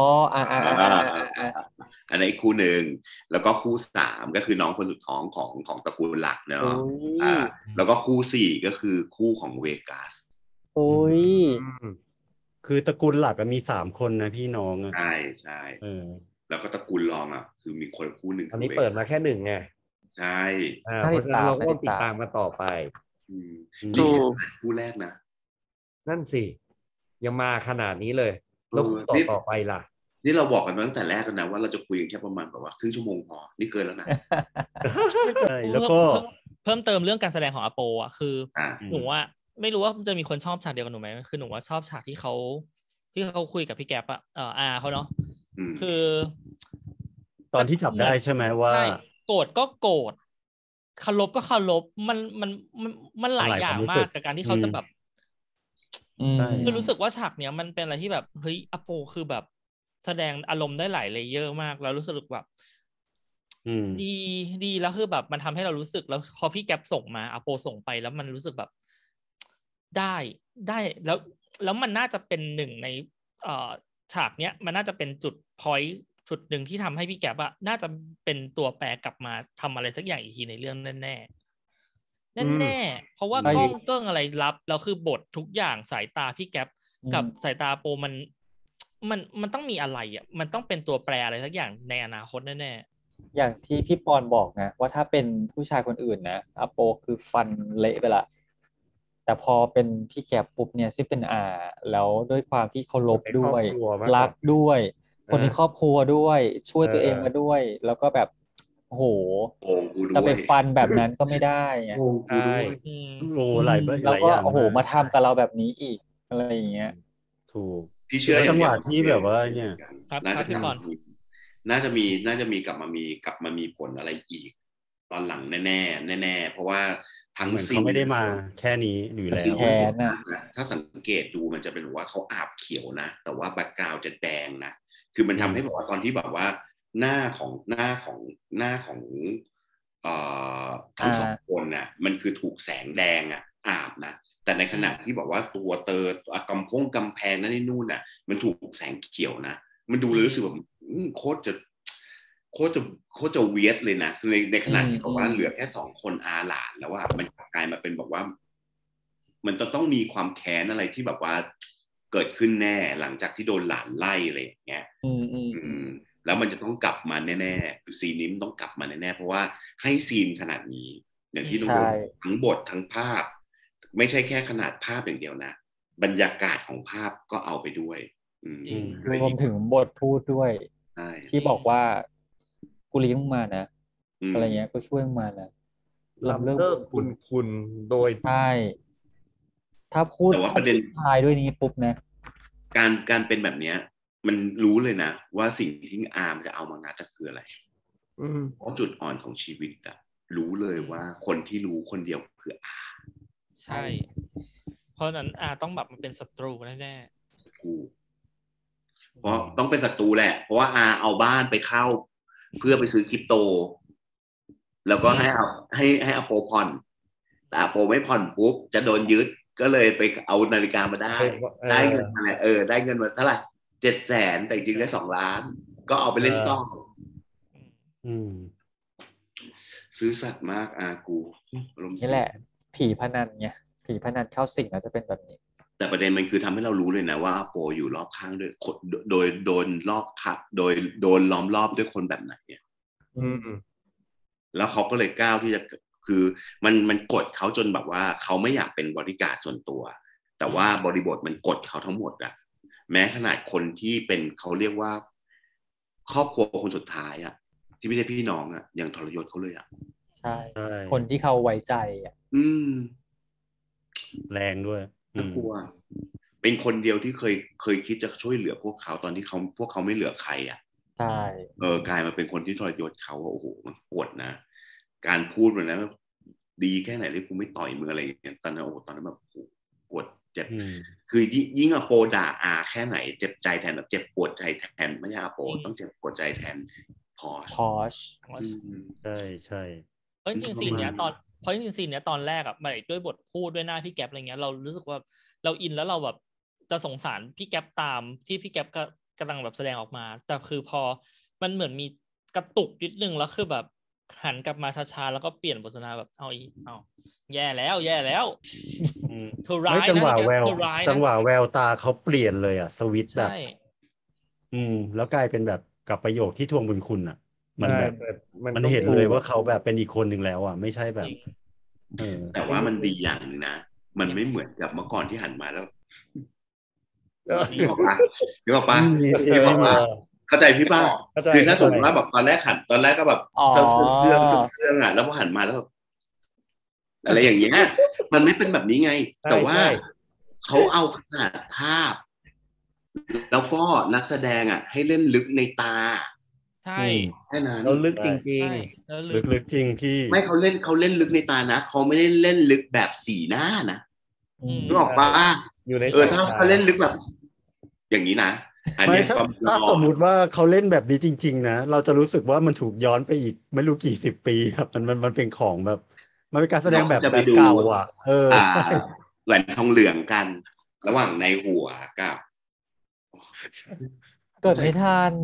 อันนั้นคู่หนึ่งแล้วก็คู่3ก็คือน้องคนสุดท้องของตระกูลหลักเนาะแล้วก็คู่4ก็คือคู่ของเวกัสโอ้ยคือตระกูลหลักมี3คนนะพี่น้องอ่ะใช่แล้วก็ตระกูลรองอ่ะคือมีคนคู่หนึ่งอันนี้เปิดมาแค่1ไงใช่เพราะฉะนั้นเราก็ต้องติดตามมาต่อไปนี่คู่แรกนะนั่นสิยังมาขนาดนี้เลยแล้วคู่ต่อไปล่ะนี่เราบอกกันมาตั้งแต่แรกแล้วนะว่าเราจะคุยกันแค่ประมาณแบบว่าครึ่งชั่วโมงพอนี่เกินแล้วนะใช่แล้วก็เพิ่มเติมเรื่องการแสดงของอโปอ่ะคือหนูว่าไม่รู้ว่าจะมีคนชอบฉากเดียวกันหนูไหมคือหนูว่าชอบฉากที่เขาคุยกับพี่แก๊ปอะเขาเนาะคือตอนที่จับได้ใช่ไหมว่าโกรธก็โกรธเคารพก็เคารพมันหลายอย่างมากกับการที่เขาจะแบบคือรู้สึกว่าฉากเนี้ยมันเป็นอะไรที่แบบเฮ้ยอโปคือแบบแสดงอารมณ์ได้หลายเลเยอร์มากแล้วรู้สึกแบบดีแล้วคือแบบมันทำให้เรารู้สึกแล้วพอพี่แก๊ปส่งมาอโปส่งไปแล้วมันรู้สึกแบบได้แล้วมันน่าจะเป็นหนึ่งในฉากเนี้ยมันน่าจะเป็นจุดพอยต์จุดหนึ่งที่ทำให้พี่แก๊ปอะน่าจะเป็นตัวแปรกลับมาทำอะไรสักอย่างอีกทีในเรื่องแน่เพราะว่ากล้องเกิ้งอะไรรับแล้วคือบททุกอย่างสายตาพี่แก๊ปกับสายตาโปมันต้องมีอะไรอ่ะมันต้องเป็นตัวแปรอะไรสักอย่างในอนาคตแน่ๆอย่างที่พี่ปอนบอกนะว่าถ้าเป็นผู้ชายคนอื่นนะอโปคือฟันเละไปละแต่พอเป็นพี่แก๊ปปุ๊บเนี่ยซึ่งเป็นแล้วด้วยความที่เคารพด้วยรักด้วยคนในครอบครัวด้วยช่วยตัวเองมาด้วยแล้วก็แบบโอ้โหจะไปฟันแบบนั้นก็ไม่ได้ไงใช่หลายแล้วก็โอ้โหมาทำกับเราแบบนี้อีกอะไรอย่างเงี้ยถูกพี่เชื่อจังหวะที่แบบว่าเนี่ยน่าจะมีกลับมามีผลอะไรอีกตอนหลังแน่เพราะว่าทั้งซีนเขาไม่ได้มาแค่นี้อยู่แล้วถ้าสังเกตดูมันจะเป็นว่าเขาอาบเขียวนะแต่ว่าแบ็คกราวด์จะแดงนะคือมันทำให้แบบว่าตอนที่แบบว่าหน้าของทั้งสองคนน่ะมันคือถูกแสงแดงอาบนะแต่ในขณะที่บอกว่าตัวกำแพงนั่นนี่นู่นน่ะมันถูกแสงเขียวนะมันดูเลยรู้สึกแบบโคตรจะเวียดเลยนะในขณะที่บอกว่าเหลือแค่2คนอาหลานแล้วว่ามันกลายมาเป็นบอกว่ามันต้องมีความแค้นอะไรที่แบบว่าเกิดขึ้นแน่หลังจากที่โดนหลานไล่อะไรอย่างเงี้ยแล้วมันจะต้องกลับมาแน่ๆคือซีนนี้มันต้องกลับมาแน่ๆเพราะว่าให้ซีนขนาดนี้อย่างที่น้องทั้งบททั้งภาพไม่ใช่แค่ขนาดภาพอย่างเดียวนะบรรยากาศของภาพก็เอาไปด้วยรวมถึงบทพูดด้วยที่บอกว่ากูเลี้ยงมานะอะไรเงี้ยกูช่วยมานะลำเลิกคุณโดยใช่ถ้าพูดทายด้วยนี้ปุ๊บนะการเป็นแบบเนี้ยมันรู้เลยนะว่าสิ่งที่อาร์มจะเอามางัดก็คืออะไรเพราะจุดอ่อนของชีวิตรู้เลยว่าคนที่รู้คนเดียวคืออาร์ใช่เพราะนั้นอาร์ต้องแบบมันเป็นศัตรูแน่เพราะต้องเป็นศัตรูแหละเพราะว่าอาร์เอาบ้านไปเข้าเพื่อไปซื้อคริปโตแล้วก็ให้อโปผ่อนแต่อโปไม่ผ่อนปุ๊บจะโดนยึดก็เลยไปเอานาฬิกามาได้เงินมาได้เงินมาเท่าไหร่700,000แต่จริงได้2 ล้านก็เอาไปเล่นต่อซื้อสัตว์มากอากูนี่แหละผีพนันไงผีพนันเข้าสิงจะเป็นแบบนี้แต่ประเด็นมันคือทำให้เรารู้เลยนะว่าโปอยู่รอบข้างด้วยโดยโดนรอบคับโดยโดนล้อมรอบด้วยคนแบบไหนเนี่ยแล้วเขาก็เลยก้าวที่จะคือมันกดเขาจนแบบว่าเขาไม่อยากเป็นบริการส่วนตัวแต่ว่าบริบทมันกดเขาทั้งหมดแม้ขนาดคนที่เป็นเขาเรียกว่าครอบครัวคนสุดท้ายที่ไม่ใช่พี่น้องยังทรยศเขาเลยใช่คนที่เขาไว้ใจแรงด้วยน่ากลัวเป็นคนเดียวที่เคยคิดจะช่วยเหลือพวกเขาตอนที่พวกเขาไม่เหลือใครใช่กลายมาเป็นคนที่ทรยศเขาโอ้โหมันปวดนะการพูดมันนะดีแค่ไหนที่กูไม่ต่อยมืออะไรอย่างเงี้ยตอนนั้นแบบปวดเจ็บคือยิ่งโปด่าอาแค่ไหนเจ็บใจแทนแบบเจ็บปวดใจแทนไม่ใช่โปต้องเจ็บปวดใจแทนพอชใช่จริงสิ่งเนี้ยเพราะจริงๆซีนเนี้ยตอนแรกอ่ะด้วยบทพูดด้วยหน้าพี่แก๊ปอะไรเงี้ยเรารู้สึกว่าเราอินแล้วเราแบบจะสงสารพี่แก๊ปตามที่พี่แก๊ปกำลังแบบแสดงออกมาแต่คือพอมันเหมือนมีกระตุกนิดนึงแล้วคือแบบหันกลับมาช้าๆแล้วก็เปลี่ยนบทสนทนาแบบเอาแย่แล้วเธอร้ายนะจังหวะแววเธอร้ายนะจังหวะแววตาเขาเปลี่ยนเลยอ่ะสวิตช์แบบใช่แล้วกลายเป็นแบบกับประโยคที่ทวงบุญคุณอ่ะ มันแบบ มันก็เห็นเลยว่าเขาแบบเป็นอีกคนหนึ่งแล้วอ่ะไม่ใช่แบบแต่ว่ามันดีอย่างนึงนะมันไม่เหมือนกับเมื่อก่อนที่หันมาแล้วนี่บอกว่าเข้าใจพี่ป้าคือถ้าสมมติว่าแบบตอนแรกก็แบบเครื่องอ่ะแล้วพอหันมาแล้วอะไรอย่างเงี้ยมันไม่เป็นแบบนี้ไงแต่ว่าเขาเอาขนาดภาพแล้วก็นักแสดงอ่ะให้เล่นลึกในตาใช่แค่นั้นเราลึกจริงๆลึกจริงพี่ไม่เขาเล่นลึกในตานะเขาไม่ได้เล่นลึกแบบสีหน้านะนึกออกปะอยู่ในถ้าเขาเล่นลึกแบบอย่างนี้นะไม่ถ้าสมมุติว่าเขาเล่นแบบนี้จริงๆนะเราจะรู้สึกว่ามันถูกย้อนไปอีกไม่รู้กี่สิบปีครับมันเป็นของแบบมันเป็นการแสดงแบบเก่าอ่ะแหวนทองเหลืองกันระหว่างในหัวกับเกิดไม่ทัน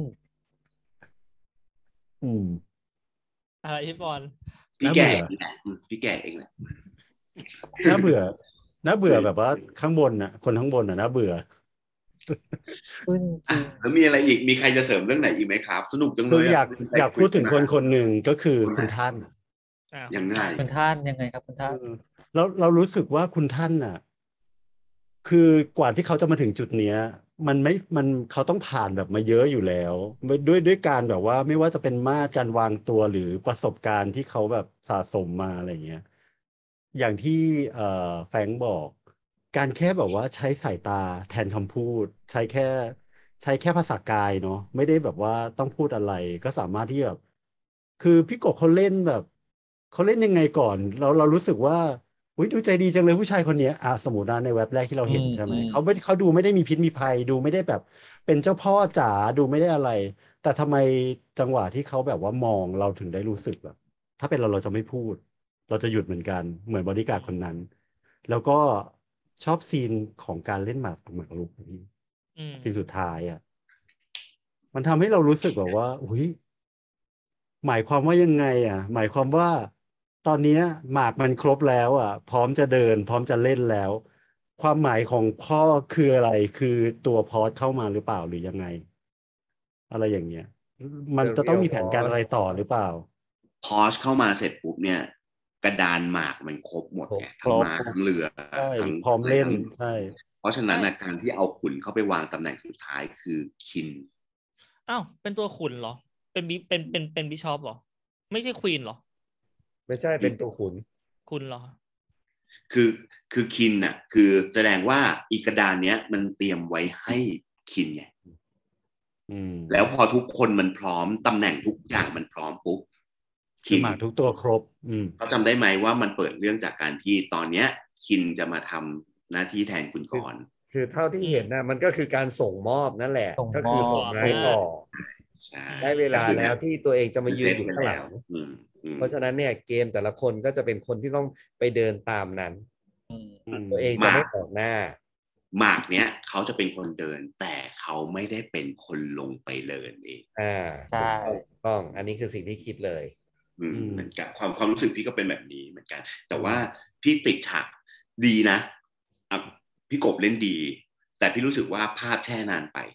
อะไรพี่บอลพี่แก่เองแหละน่าเบื่อแบบว่าข้างบนน่ะคนข้างบนน่ะน่าเบื่อแล้วมีอะไรอีกมีใครจะเสริมเรื่องไหนอีกไหมครับสนุกจังเลยอยากพูดถึงคนหนึ่งก็คือคุณท่านยังไงคุณท่านยังไงครับคุณท่านแล้วเรารู้สึกว่าคุณท่านน่ะคือกว่าที่เขาจะมาถึงจุดเนี้ยมันเขาต้องผ่านแบบมาเยอะอยู่แล้วด้วยการแบบว่าไม่ว่าจะเป็นมาตรการวางตัวหรือประสบการณ์ที่เขาแบบสะสมมาอะไรเงี้ยอย่างที่แฟรงค์บอกการแค่แบบว่าใช้สายตาแทนคำพูดใช้แค่ภาษากายเนาะไม่ได้แบบว่าต้องพูดอะไรก็สามารถที่แบบคือพี่กบเขาเล่นแบบเขาเล่นยังไงก่อนเรารู้สึกว่าอุ๊ยดูใจดีจังเลยผู้ชายคนนี้สมมตินะในเว็บแรกที่เราเห็นใช่ไหมเขาดูไม่ได้มีพิษมีภัยดูไม่ได้แบบเป็นเจ้าพ่อจ๋าดูไม่ได้อะไรแต่ทำไมจังหวะที่เขาแบบว่ามองเราถึงได้รู้สึกแบบถ้าเป็นเราจะไม่พูดเราจะหยุดเหมือนกันเหมือนบอดี้การ์ดคนนั้นแล้วก็ชอบซีนของการเล่นหมากรุกนี่ซีนสุดท้ายอ่ะมันทำให้เรารู้สึกแบบว่าอุ้ยหมายความว่ายังไงอ่ะหมายความว่าตอนนี้หมากมันครบแล้วอ่ะพร้อมจะเดินพร้อมจะเล่นแล้วความหมายของพ่อคืออะไรคือตัวพอสเข้ามาหรือเปล่าหรือยังไงอะไรอย่างเงี้ยมันจะต้องมีแผนการอะไรต่อหรือเปล่าพอสเข้ามาเสร็จปุ๊บเนี่ยกระดานหมากมันครบหมดไงทั้งม้าทั้งเรือทั้งพร้อมเล่นใช่เพราะฉะนั้นการที่เอาขุนเข้าไปวางตำแหน่งสุดท้ายคือคินเป็นตัวขุนเหรอเป็นบิชอปเหรอไม่ใช่ควีนเหรอไม่ใช่เป็นตัวขุนเหรอคือคินน่ะคือแสดงว่าอีกระดานเนี้ยมันเตรียมไว้ให้คินไงแล้วพอทุกคนมันพร้อมตำแหน่งทุกอย่างมันพร้อมปุ๊บคินหมากทุกตัวครบเขาจำได้ไหมว่ามันเปิดเรื่องจากการที่ตอนเนี้ยคินจะมาทำหน้าที่แทนคุณกรณ์คือเท่าที่เห็นนะมันก็คือการส่งมอบนั่นแหละก็คือส่งไม้ต่อได้เวลาแล้วที่ตัวเองจะมายืนอยู่ข้างหลังเพราะฉะนั้นเนี่ยเกมแต่ละคนก็จะเป็นคนที่ต้องไปเดินตามนั้นตัวเองจะไม่ออกหน้าหมากเนี้ยเขาจะเป็นคนเดินแต่เขาไม่ได้เป็นคนลงไปเดินเองใช่ต้องอันนี้คือสิ่งที่คิดเลยเหมือนกันความรู้สึกพี่ก็เป็นแบบนี้เหมือนกันแต่ว่าพี่ติดฉากดีนะพี่กบเล่นดีแต่พี่รู้สึกว่าภาพแช่นานไป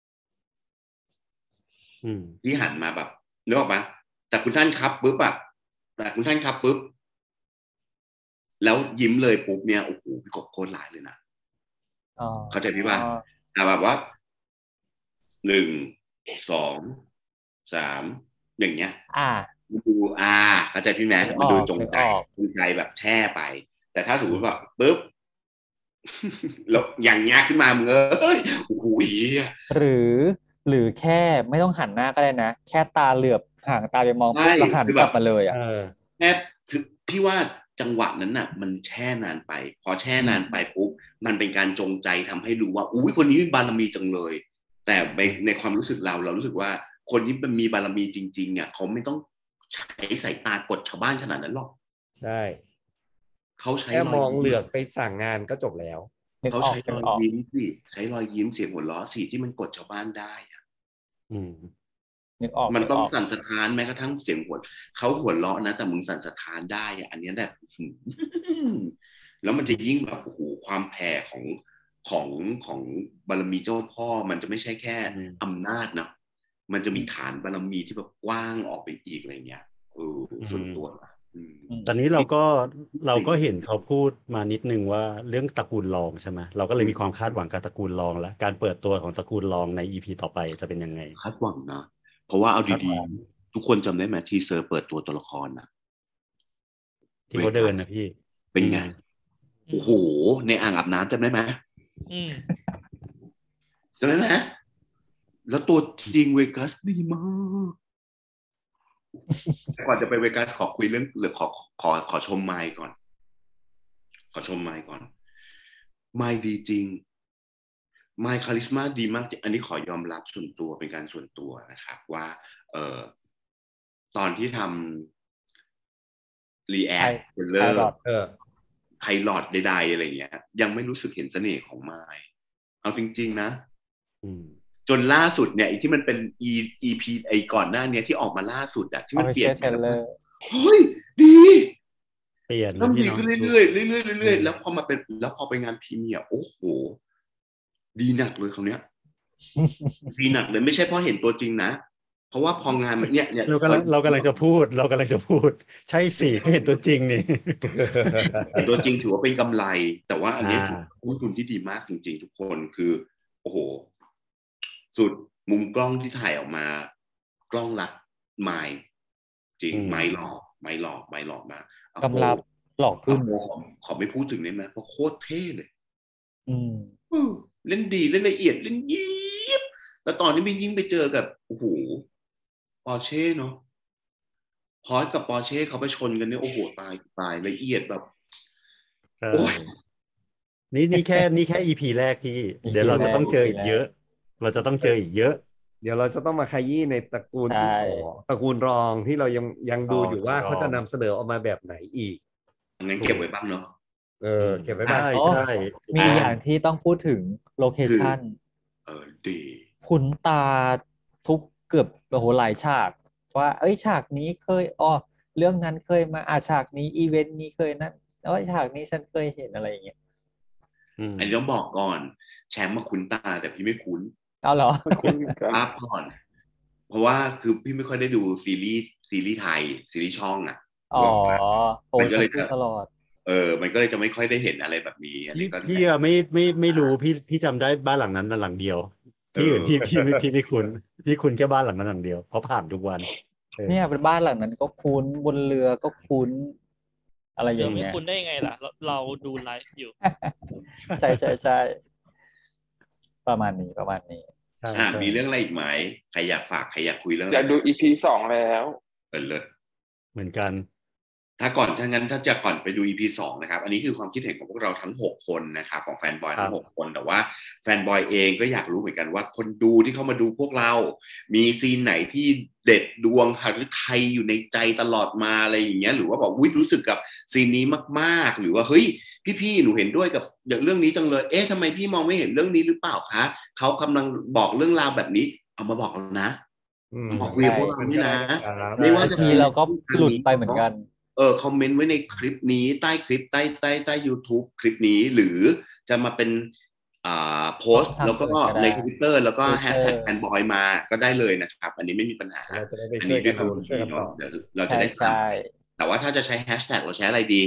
พี่หันมาแบบนึกออกปะแต่คุณท่านครับปุ๊บแล้วยิ้มเลยปุ๊บเนี่ยโอ้โหพี่กบโคตรหลายเลยนะเข้าใจพี่ป่ะแบบว่า1 2 3อย่างเงี้ยดูเข้าใจพี่แม่มันดูจงใจแบบแช่ไปแต่ถ้าสมมติแบบปุ๊บแล้วอย่างเงี้ยขึ้นมามึงโอ้โหหรือแค่ไม่ต้องหันหน้าก็ได้นะแค่ตาเหลือบห่างตาไปมองปุ๊บแล้วหันกลับมาเลยแค่คือพี่ว่าจังหวะนั้นน่ะมันแช่นานไปพอแช่นานไปปุ๊บมันเป็นการจงใจทำให้รู้ว่าอุ้ยคนนี้มีบารมีจังเลยแต่ในความรู้สึกเรารู้สึกว่าคนที่มีบารมีจริงๆเนี่ยเขาไม่ต้องใช้สายตากดชาวบ้านขนาดนั้นหรอกใช่เขาใช้แค่รมอยองยิ้มเหลือกไปสั่งงานก็จบแล้วนึกเขาออกใช้นึรกอยออกยิ้มสิใช้รอยยิ้มเสียงหัวเราะสิที่มันกดชาวบ้านได้อะอืมนึกออกมันนึกต้องออกสั่นสะท้านแม้กระทั่งเสียงหัวเขาหัวเราะนะแต่มึงสั่นสะท้านได้อะอันเนี้ยแบบ แล้วมันจะยิ่งแบบโอ้โหความแผ่ของบารมีเจ้าพ่อมันจะไม่ใช่แค่อืมอำนาจนะมันจะมีฐานบารมีที่แบบกว้างออกไปอีกอะไรเงี้ยส่วนตัวนะตอนนี้เราก็เห็นเขาพูดมานิดนึงว่าเรื่องตระกูลรองใช่ไหมเราก็เลยมีความคาดหวังกับตระกูลรองแล้วการเปิดตัวของตระกูลรองใน EP ต่อไปจะเป็นยังไงคาดหวังนะเพราะว่าเอาคาดหดีวังๆทุกคนจำได้ไหมทีเซอร์เปิดตัวละครนะที่เขาเดินนะพี่เป็นไงโอ้โหในอ่างอาบน้ำจำได้ไหมจำได้ไหมแล้วตัวจริงเวกัสดีมากก่อนจะไปเวกัสขอคุยเรื่องหรือขอชมไมค์ก่อนขอชมไมค์ก่อนไมค์ดีจริงไมค์คาริสมาดีมากจริงอันนี้ขอยอมรับส่วนตัวเป็นการส่วนตัวนะครับว่าตอนที่ทำรีแอคเทเลอร์ไพลอตใดๆอะไรเงี้ยยังไม่รู้สึกเห็นเสน่ห์ของไมค์เอาจริงๆนะจนล่าสุดเนี่ยที่มันเป็น EP ไอ้ก่อนหน้านี้ที่ออกมาล่าสุดอะที่มันเปลี่ยนเฮ้ยดีเปลี่ยนแล้วดีขึ้นเรื่อยๆเรื่อยๆเรื่อยๆแล้วพอไปงานพรีเมียร์โอ้โหดีหนักเลยคราวเนี้ยดีหนักเลยไม่ใช่เพราะเห็นตัวจริงนะเพราะว่าพองานเนี่ยเรากำลังจะพูดใช่สิก็เห็นตัวจริงนี่เห็นตัวจริงถือว่าเป็นกำไรแต่ว่าอันนี้ถือต้นทุนที่ดีมากจริงๆทุกคนคือโอ้โหสุดมุมกล้องที่ถ่ายออกมากล้องรักไม้จริงไม้หลอกมากกำลับหลอกขึ้นขอไม่พูดถึงได้ไหมเพราะโคตรเท่เลยเล่นดีเล่นละเอียดเล่นยิบแล้วตอนนี้ไม่ยิ่งไปเจอกับโอ้โหปอร์เช่เนาะพอร์ชกับปอร์เช่เขาไปชนกันเนี่ยโอ้โหตายละเอียดแบบโอ้ยนี่แค่ EP แรกพี่เดี๋ยวเราจะต้องเจออีกเยอะเราจะต้องเจออีกเยอะเดี๋ยวเราจะต้องมาขยี้ในตระกูลที่ตระกูลรองที่เรายังดูอยู่ว่าเขาจะนำเสนอออกมาแบบไหนอีกงั้นเก็บไว้บ้างเนาะเก็บไว้บ้างใช่มีอย่างที่ต้องพูดถึงโลเคชั่นดีคุ้นตาทุกเกือบโอ้โหหลายฉากว่าฉากนี้เคยเรื่องนั้นเคยมาฉากนี้อีเวนต์นี้เคยนั้นฉากนี้ฉันเคยเห็นอะไรอย่างเงี้ยอันนี้ต้องบอกก่อนแชมป์มาคุ้นตาแต่พี่ไม่คุ้นเอาเหรอภาพก่อนเพราะว่าคือพี่ไม่ค่อยได้ดูซีรีส์ไทยซีรีส์ช่องอ่ะมันก็เลยตลอดมันก็เลยจะไม่ค่อยได้เห็นอะไรแบบนี้พี่ไม่รู้พี่จำได้บ้านหลังนั้นหลังเดียวที่อื่นพี่ไม่คุ้นพี่คุ้นแค่บ้านหลังนั้นหลังเดียวเพราะผ่านทุกวันเนี่ยเป็นบ้านหลังนั้นก็คุ้นบนเรือก็คุ้นอะไรอย่างเงี้ยไม่คุ้นได้ยังไงล่ะเราดูไลฟ์อยู่ใช่ประมาณนี้มีเรื่องอะไรอีกไหมใครอยากฝากใครอยากคุยเรื่องอยากดู EP 2แล้วเลิศเหมือนกันถ้างั้นถ้าจะก่อนไปดู EP 2นะครับอันนี้คือความคิดเห็นของพวกเราทั้ง6คนนะครับของแฟนบอยทั้ง6คนแต่ว่าแฟนบอยเองก็อยากรู้เหมือนกันว่าคนดูที่เข้ามาดูพวกเรามีซีนไหนที่เด็ดดวงหรือใครอยู่ในใจตลอดมาอะไรอย่างเงี้ยหรือว่าบอกรู้สึกกับซีนนี้มากๆหรือว่าเฮ้ยพี่หนูเห็นด้วยกับเรื่องนี้จังเลยทำไมพี่มองไม่เห็นเรื่องนี้หรือเปล่าคะเขากำลังบอกเรื่องราวแบบนี้เอามาบอกเรานะบอกคุยกับพวกเรานี่นะไม่ว่าทีเราก็หลุดไปเหมือนกันคอมเมนต์ไว้ในคลิปนี้ใต้คลิปใต้ YouTube คลิปนี้หรือจะมาเป็นโพสต์แล้วก็ใน Twitter แล้วก็แฮชแท็กแฟนบอยมาก็ได้เลยนะครับอันนี้ไม่มีปัญหาอันนี้ด้วยความช่วยกันเดี๋ยวเราจะได้ทำแต่ว่าถ้าจะใช้แฮชแท็กเราใช้อะไรดี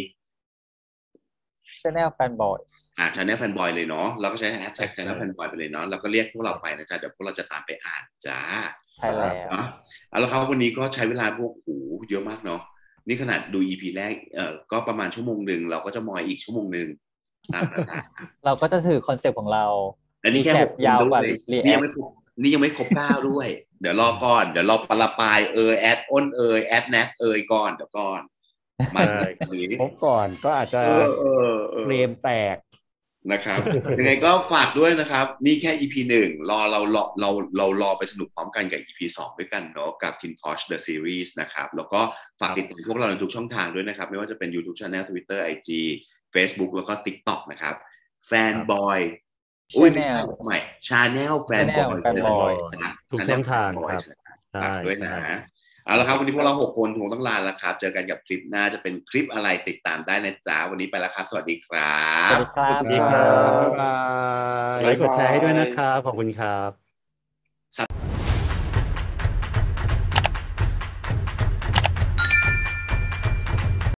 Channel Fanboy Channel Fanboy เลยเนาะเราก็ใช้แฮชแท็ก Channel Fanboy ไปเลยเนาะแล้วก็เรียกพวกเราไปนะจ๊ะเดี๋ยวพวกเราจะตามไปอ่านจ้าใช่แล้วแล้วครับวันนี้ก็ใช้เวลาพวกเยอะมากเนาะนี่ขนาดดู EP แรกก็ประมาณชั่วโมงนึงเราก็จะมอยอีกชั่วโมงนึงเราก็จะถือคอนเซปต์ของเราอันนี้แค่6ยาวกว่านี่ยังไม่ครบ9ด้วยเดี๋ยวรอก่อนเดี๋ยวรอปลาปายแอดอ้นแอดแนทก่อนเดี๋ยวก่อนมาครบก่อนก็อาจจะเฟรมแตกนะครับ ยังไงก็ฝากด้วยนะครับนี่แค่ EP 1เรารอไปสนุกพร้อมกันกับ EP 2ด้วยกันเนาะกับ Kin Porsche The Series นะครับแล้วก็ฝากติดตามพวกเราในทุกช่องทางด้วยนะครับไม่ว่าจะเป็น YouTube Channel Twitter IG Facebook แล้วก็ TikTok นะครับ Fanboy อุ้ยไม่ใช่ใหม่ Channel Fanboy ทุกช่องทางครับฝากด้วยนะเอาละครับวันนี้พวกเรา6คนคงต้องลาแล้วครับเจอกันกับคลิปหน้าจะเป็นคลิปอะไรติดตามได้นะจ๊ะวันนี้ไปแล้วครับสวัสดีครับสวัสดีครับบ๊ายบายไลค์กดแชร์ให้ด้วยนะครับขอบคุณครับ